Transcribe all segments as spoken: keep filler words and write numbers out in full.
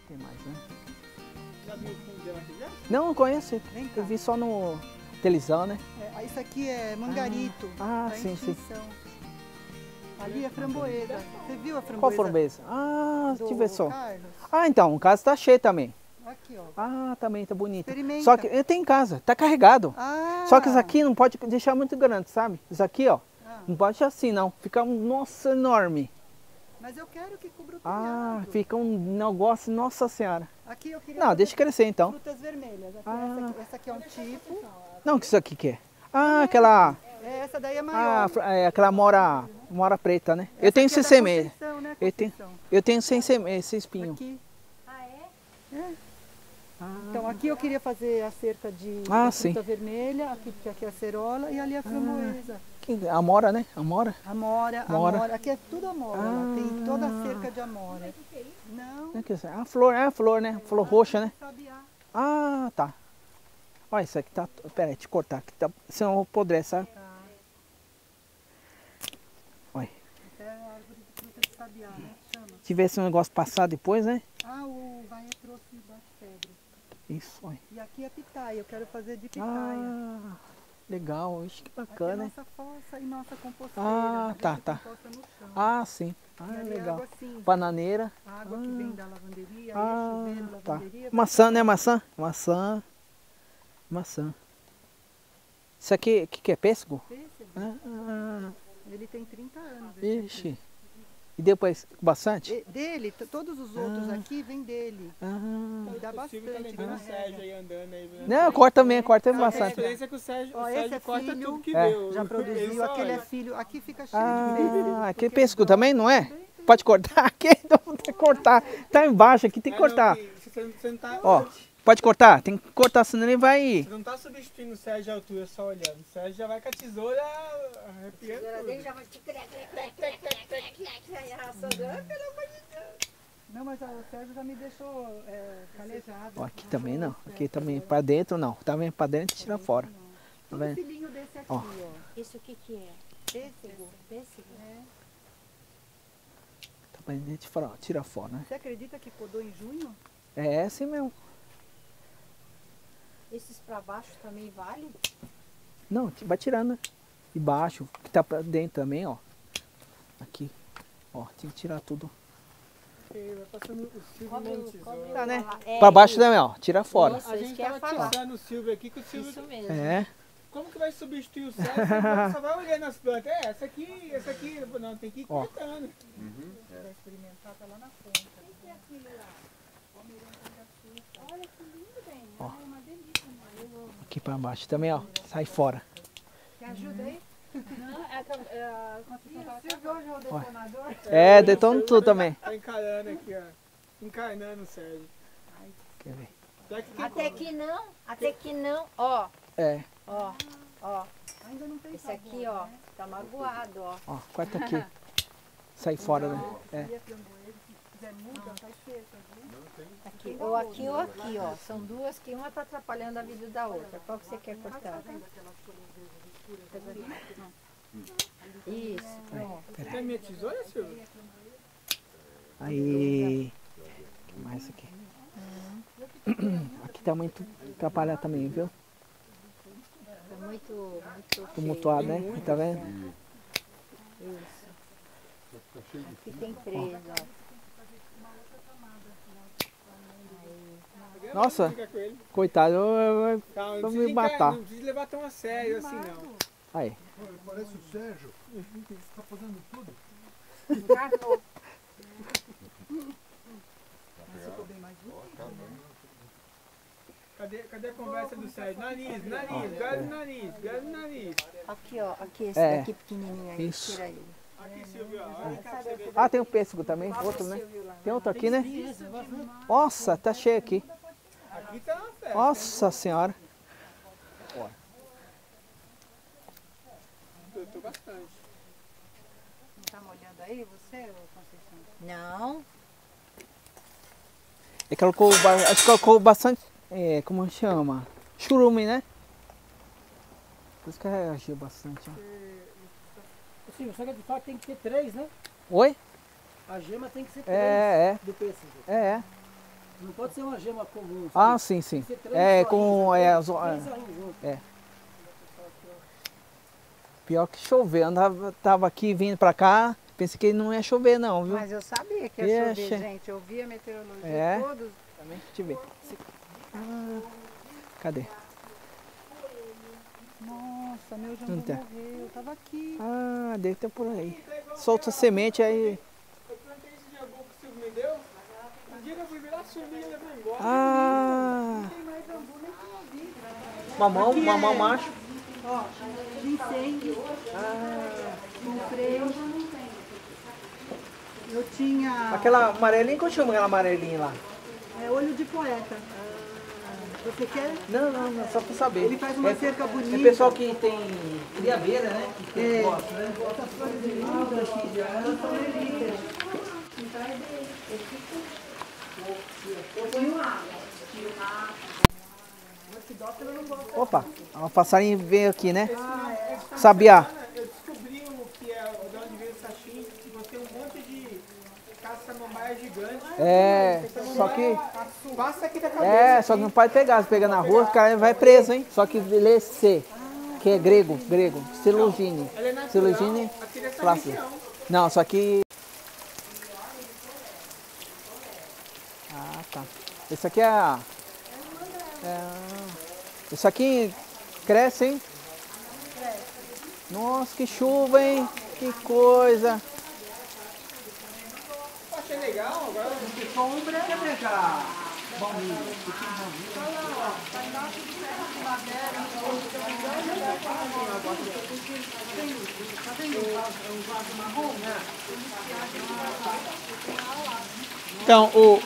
Tem mais, né? Já viu o fundo dela aqui já? Não, não conheço. Vem cá. Eu vi só no televisão, né? É, isso aqui é mangarito. Ah, pra sim, sim. extinção. Ali é framboesa. Você viu a framboesa? Qual framboesa? Ah, do deixa eu ver só. Carlos? Ah, então, o caso tá cheio também. Aqui, ó. Ah, também tá bonito. Experimenta. Só que eu tenho em casa, tá carregado. Ah, Só que isso aqui não pode deixar muito grande, sabe? Isso aqui, ó, ah, não pode deixar assim, não. Fica um, nossa, enorme. mas eu quero que cubra o Ah, telhado. fica um negócio, nossa senhora. Aqui eu queria Não, fazer deixa crescer então. frutas vermelhas. Aqui, Ah. essa, aqui, essa aqui é um tipo. Não, que isso aqui que é? Ah, aquela, É, essa daí é ah, maior. fr- é, aquela mora, mora preta, né? Eu Essa tenho aqui sem é da semente. Conceição, né, Eu tenho, Conceição? eu tenho sem semente, sem espinho. Aqui. Ah, é? É. Ah, Então aqui eu queria fazer a cerca de Ah, da sim. fruta vermelha, aqui, aqui é a cerola e ali a framboesa. que- amora, né? Amora. Amora, Amora. amora. Aqui é tudo amora. Ah. Tem toda a cerca de amora. Não, Não é que isso é? A flor, é a flor, né? Flor roxa, né? sabiá. Ah, tá. Olha, isso aqui tá. Pera aí, te cortar. Aqui tá, senão eu vou apodrecer, sabe? Tá. Olha. Até a árvore de fruta de sabiá, né? Chama. Se tivesse um negócio passar depois, né? Ah, o vai trouxe das pedras. Isso, olha. E aqui é pitaia, eu quero fazer de pitaia. Ah, legal. Ixi, que Aqui é bacana, hein? nossa fossa e nossa composteira. Ah, A gente tá, tá. composta no chão. Ah, sim. E Ah, ali é legal. água cinza. Bananeira. A água que vem da lavanderia, Ah, aí é chuveiro, tá. lavanderia. Maçã, né? Maçã? Maçã. Maçã. Isso aqui, o que, que é? Pêssego? Pêssego. Ah, Ele tem trinta anos. esse aqui. ixi. E depois, bastante? E- Dele, t- todos os outros Ah. aqui vêm dele. Ah. E dá O Silvio tá bastante. lembrando né? o Sérgio aí andando aí. Né? Não, corta também, corta Ah, A bastante. diferença é que o Sérgio, Ó, o esse Sérgio é corta filho, tudo que É. deu. Já Ele produziu, só aquele é olha. filho. Aqui fica cheio de pêssego. Ah, aqui porque é pêssego eles dão- também, não é? Pode cortar aqui, então tem que cortar. Tá embaixo aqui, tem que Ah, não, cortar. que Você não, você não tá, Ó, pode cortar, tem que cortar, senão ele vai. você não tá substituindo o Sérgio à altura só olhando. O Sérgio já vai com a tesoura arrepiando tudo. já vai te crec, crec, crec, crec, crec, crec, crec, arrastando. Ah, pelo amor de Deus. Não, mas o Sérgio já me deixou é, calejado. Ó, aqui também não, aqui também pra dentro não. Tá vendo? Pra dentro tira fora. Tá Tudo vendo? filhinho desse aqui, Ó. ó. Isso o que que é? Pêssego. Pêssego? É. Tá pra dentro fora, ó, tira fora, né? Você acredita que podou em junho? É assim mesmo. Esses pra baixo também vale? Não, vai tirando, né? E baixo, que tá pra dentro também, ó. Aqui. Ó, tem que tirar tudo. Porque vai passando o Silvio Cobre mão o- de cobre tesoura. o- Tá, né? É, Pra baixo isso. também, ó. Tira fora. Isso, A isso gente que eu ia tava falar. atiçando o Silvio aqui, que o Silvio... Isso mesmo. É. Como que vai substituir o Sérgio? Você só vai olhando as plantas. É, essa aqui, essa aqui... Não, tem que ir Ó. cortando. Pra experimentar, tá lá na ponta. Olha que lindo, bem. Ó. É uma delícia, mano. Aqui pra baixo também, ó. Sai fora. Quer ajuda aí? Não, é a, é a Conceição tava Silvio hoje é o detonador. É, o detona Silvio tudo tá- também. Tá encarando aqui, ó. Encarnando o Sérgio. Quer ver? Já que quem Até que não, até que não. Ó, É, ó, ó. Ainda não tem Esse sabor, aqui, ó, né? tá magoado, ó. ó. Corta aqui. Sai fora, né? É. E a framboesa, se quiser muda, faz seca, viu? Aqui, ou aqui ou aqui, ó. São duas que uma tá atrapalhando a vida da outra. Qual que você quer cortar? Isso, pronto. Tem minha tesoura, Silvio? Aí. Que mais aqui? Aqui tá muito atrapalhado também, viu? Tá muito, muito Tumultuado, né? Tá vendo? cheio. Isso. Aqui tem três, ó. Nossa. Fica com ele. Coitado, eu, eu, eu- Calma, não Vou precisa me encar- matar. Não precisa levar tão a sério assim, não. Aí. Parece o Sérgio. Tá fazendo tudo. Encarnou. Ficou bem mais útil. Cadê, cadê a conversa do Sérgio? Nariz, nariz, gás no nariz, gás no nariz. Aqui, ó. Aqui, esse É. daqui pequenininho aí. Isso. Tira ele. Aqui, Silvio, ó. Olha cá pra você ver. Ah, tem um pêssego também, outro, né? Tem outro aqui, né? Nossa, tá cheio aqui. Aqui tá uma festa. Nossa senhora. Eu tô bastante. Não tá molhando aí você, ô Conceição? Não. Ele colocou, ba- acho que colocou bastante, é, como chama? Churume, né? Por isso que reagiu bastante. Ó. Sim, só que de fato tem que ter três, né? Oi? A gema tem que ser três É, do pêssego. é, é, é. Não pode ser uma gema comum. Ah, sim, sim. Tem que ser três É, zoinhos, com... É, as- três é. zoinhos juntos. É. Pior que chover. Eu andava, tava aqui vindo pra cá, pensei que não ia chover não, viu? Mas eu sabia que ia Ixi. chover, gente. Eu vi a meteorologia É? todos. Também, deixa eu ver. Ah, cadê? Nossa, meu Não jambu tem. morreu. Eu tava aqui. Ah, deve ter por aí. Solta a semente aí. Eu plantei esse jambu que o Silvio me deu. Um dia que eu fui virar, sumiu e levou embora. Ah, Não tem mais jambu, nem tinha ouvido. mamão, Aqui mamão é- macho. Ó, ginseng. Comprei. Eu tinha Aquela amarelinha, como chama aquela amarelinha lá? é, olho de poeta. Você quer? Não, não, não, só pra saber. Ele faz uma é, cerca bonita. É pessoal que tem cria abelha, né? Que tem É. gosta, né? Opa, o passarinho veio aqui, né? Sabiá. Eu descobri o que é, de onde veio o sashimi, que você tem um monte de caça-mambaia gigante. É, só que... Passa aqui da cabeça. É, só que não pode pegar. Se pegar na rua, o cara vai preso, hein? Só que lê C, que é grego, grego. Silogine. Ela é natural, Silogine aqui dessa flácido. região. Não, só que... Ah, tá. Esse aqui é a... É... Isso aqui cresce, hein? Nossa, que chuva, hein? Que coisa. Achei legal, agora Que sombra. Quer pegar baunilha? Então, o...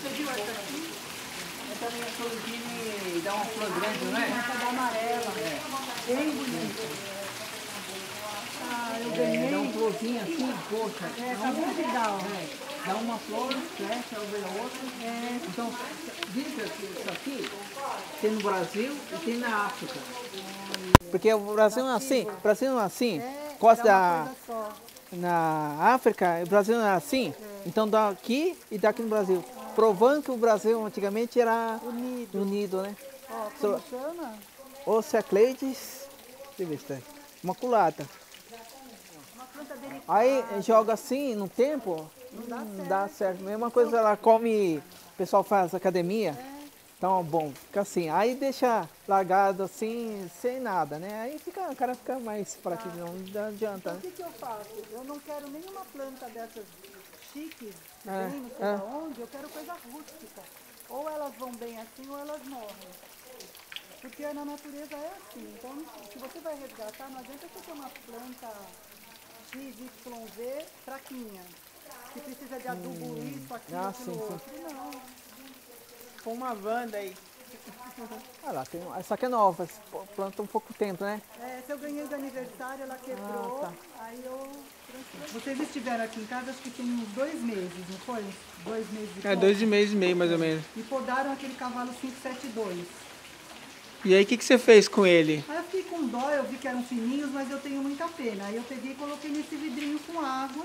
Essa minha Silogine dá uma flor grande, não é? Essa da amarela. Bem bonita. Ah, eu ganhei. É, dá um florzinho assim, poxa. É, acabou de dar, ó. É, dá uma flor, cresce, aí vem a outra. Então, diga que isso aqui tem no Brasil e tem na África. Porque o Brasil não é assim, o Brasil não é assim. É, Costa dá da, uma coisa só. na África, o Brasil não é assim. Então daqui e daqui no Brasil. Provando que o Brasil antigamente era Unido. unido, né? Ó, So- como chama? Oceacleides, deixa eu ver se tá aí. Maculata. Uma planta delicada. Aí joga assim no tempo, não dá certo. Mesma coisa, ela come, o pessoal faz academia, então bom, fica assim. Aí deixa largado assim, sem nada, né? Aí fica, o cara fica mais fraquinho, não adianta. Então o Né? que, que eu faço? Eu não quero nenhuma planta dessas chiques, que É, tem, não sei é. aonde, eu quero coisa rústica. Ou elas vão bem assim ou elas morrem. Porque na natureza é assim. Então, se você vai resgatar, não adianta você ter uma planta X, Y, Z fraquinha. Que precisa de adubo isso, aquilo, Ah, aquilo sim, sim. outro. Não. com uma Wanda aí. Olha lá, tem, essa aqui é nova, planta um pouco tempo, né? É, se eu ganhei de aniversário, ela quebrou, Ah, tá. aí eu transferi. Vocês estiveram aqui em casa acho que tem uns dois meses, não foi? Dois meses e É, pouco. dois meses e meio mais ou menos. E podaram aquele cavalo cinco sete dois. E aí, o que, que você fez com ele? Aí eu fiquei com dó, eu vi que eram fininhos, mas eu tenho muita pena. Aí eu peguei e coloquei nesse vidrinho com água,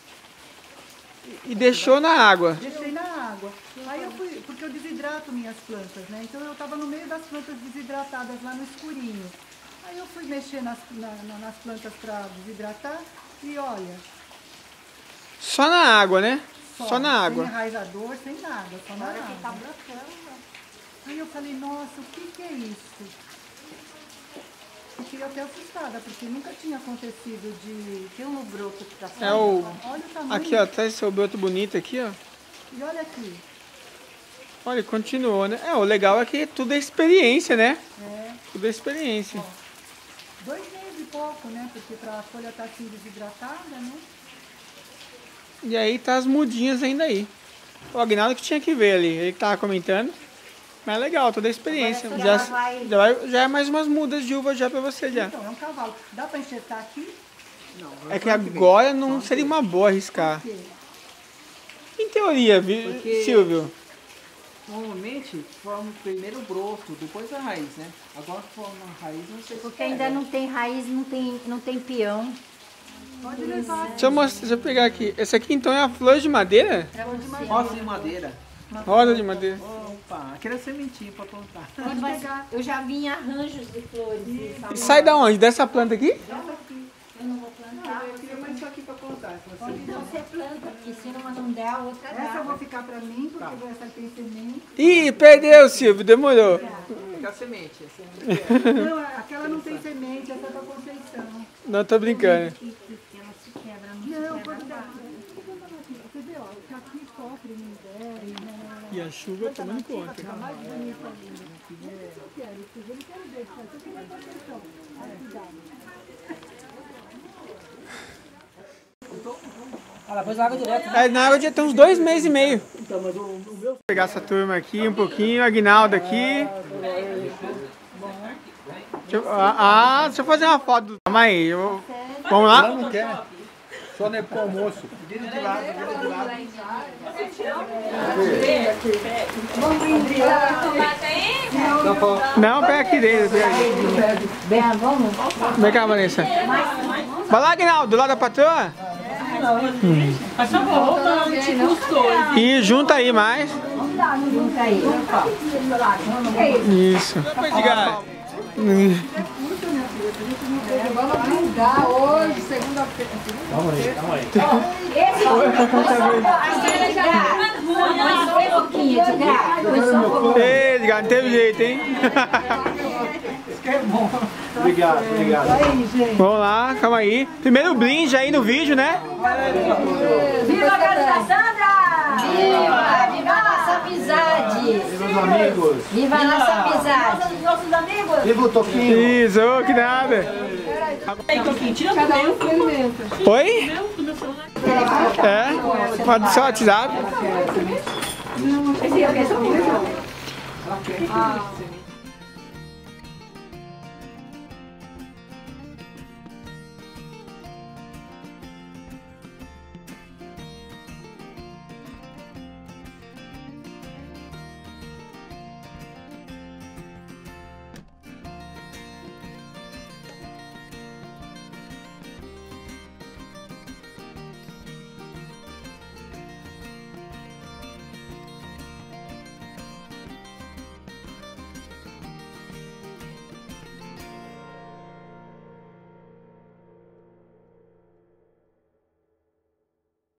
E deixou na água. deixei na água. Aí eu fui, porque eu desidrato minhas plantas, né? Então eu tava no meio das plantas desidratadas lá no escurinho. Aí eu fui mexer nas, na- na- nas plantas para desidratar e olha, Só na água, né? Só, na Sem água. enraizador, sem nada, só na água. Aí eu falei, nossa, o que que é isso? Fiquei até assustada, porque nunca tinha acontecido de... Tem um broto que tá É o... Olha o tamanho. Aqui, ó, tá esse broto bonito aqui, ó. E olha aqui. Olha, continuou, né? É, o legal é que tudo é experiência, né? É, Tudo é experiência. dois meses e pouco, né? Porque pra a folha estar assim desidratada, né? E aí tá as mudinhas ainda aí. O Agnaldo que tinha que ver ali, ele tava comentando. Mas é legal, toda a experiência. Agora Já, já vai- já, vai- já é mais umas mudas de uva já pra você já. Então, é um cavalo. Dá pra enxertar aqui? É que agora não seria uma boa arriscar. Porque Em teoria, vi- Porque- Silvio. Normalmente forma o primeiro broto, depois a raiz, né? Agora forma a raiz, não sei se Porque ainda não tem raiz, não tem, não tem peão. pode levar. Deixa eu, mostrar, deixa eu pegar aqui. Essa aqui então é a flor de madeira? Pra você. Roça de madeira. Rosa de madeira. Opa, aquela sementinha pra plantar. Quando vai- Eu já vi em arranjos de flores. E E sai da onde? Dessa planta aqui? eu não vou plantar. Eu queria mais isso aqui pra plantar. Então você planta, porque se uma não der, a outra Essa eu dá. vou ficar pra mim, porque essa tem semente. Ih, perdeu, Silvio, demorou. Fica a semente. a semente. Não, aquela não tem semente, essa é da Conceição. Não, tô brincando. Ela se quebra, não Não, se quando quebra. dá. Você vê, ó, que aqui sofre no inverno, né? E a chuva tomando conta. Fica mais bonita ainda. Isso eu quero, isso eu não quero ver. Isso aqui é Conceição. Olha, cuidado. Ah, ela pôs água direto, né? É, na água já tem uns dois meses e meio. Vou pegar essa turma aqui um pouquinho, Aguinaldo aqui. Deixa eu, ah, ah, deixa eu fazer uma foto. do- Calma aí, eu, vamos lá? Ela não quer. Só não é pro almoço. Vira de lado, vira de lado. Não, pega aqui dentro. Pega aqui. Bem, vamos? Vem cá, Vanessa. Vai lá, Aguinaldo, do lado da patroa. Mas só voltante, custou. E junta aí mais. Junta aí. Isso. Edgar. Vamos brindar hoje, segunda-feira. Esse Mas só um pouquinho, Edgar. Foi só um pouquinho. Ei, Edgar, não teve jeito, hein? Obrigado, obrigado. Aí, gente. Vamos lá, calma aí. Primeiro brinde aí no vídeo, né? Viva a casa da Sandra! Viva! Viva a nossa amizade! Meus amigos. Viva a nossa amizade! Nossos amigos! Viva o Toquinho. Isso, ô, que nada. Aí, Toquinho, tira Cada do um meu, experimenta. Oi? meu, do meu celular. É? Pode ser o WhatsApp. Esse aqui é só